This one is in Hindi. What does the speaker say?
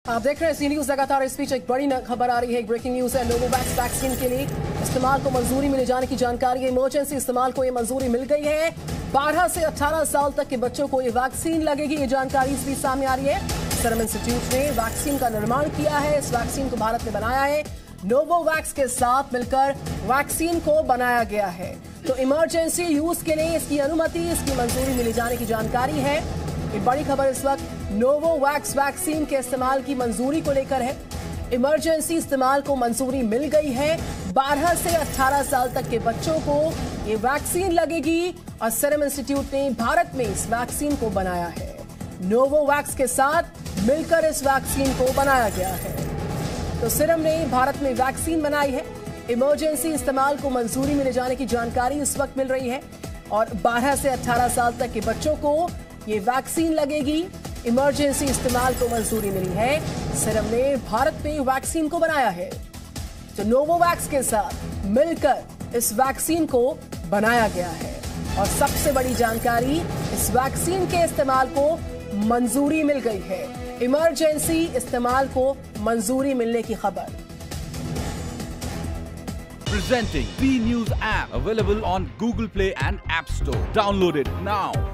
आप देख रहे हैं सी न्यूज लगातार। इस बीच एक बड़ी खबर आ रही है, एक ब्रेकिंग न्यूज है। नोवोवैक्स वैक्सीन के लिए इस्तेमाल को मंजूरी मिले जाने की जानकारी है। इमरजेंसी इस्तेमाल को ये मंजूरी मिल गई है। 12 से 18 साल तक के बच्चों को ये वैक्सीन लगेगी। ये जानकारी इस बीच सामने आ रही है। सीरम इंस्टीट्यूट ने वैक्सीन का निर्माण किया है। इस वैक्सीन को भारत में बनाया है। नोवोवैक्स के साथ मिलकर वैक्सीन को बनाया गया है। तो इमरजेंसी यूज के लिए इसकी अनुमति, इसकी मंजूरी मिले जाने की जानकारी है। ये बड़ी खबर इस वक्त नोवोवैक्स वैक्सीन के इस्तेमाल की मंजूरी को लेकर है। इमरजेंसी इस्तेमाल को मंजूरी मिल गई है। 12 से 18 साल तक के बच्चों को ये वैक्सीन लगेगी और सीरम इंस्टीट्यूट ने भारत में इस वैक्सीन को बनाया है। नोवोवैक्स के साथ मिलकर इस वैक्सीन को बनाया गया है। तो सीरम ने भारत में वैक्सीन बनाई है। इमरजेंसी इस्तेमाल को मंजूरी मिले जाने की जानकारी इस वक्त मिल रही है और 12 से 18 साल तक के बच्चों को ये वैक्सीन लगेगी। इमरजेंसी इस्तेमाल को मंजूरी मिली है। सीरम ने भारत में वैक्सीन को बनाया है। तो नोवोवैक्स के साथ मिलकर इस वैक्सीन को बनाया गया है। और सबसे बड़ी जानकारी, इस वैक्सीन के इस्तेमाल को मंजूरी मिल गई है। इमरजेंसी इस्तेमाल को मंजूरी मिलने की खबर। Presenting B News app available on Google Play and App Store. Download it now.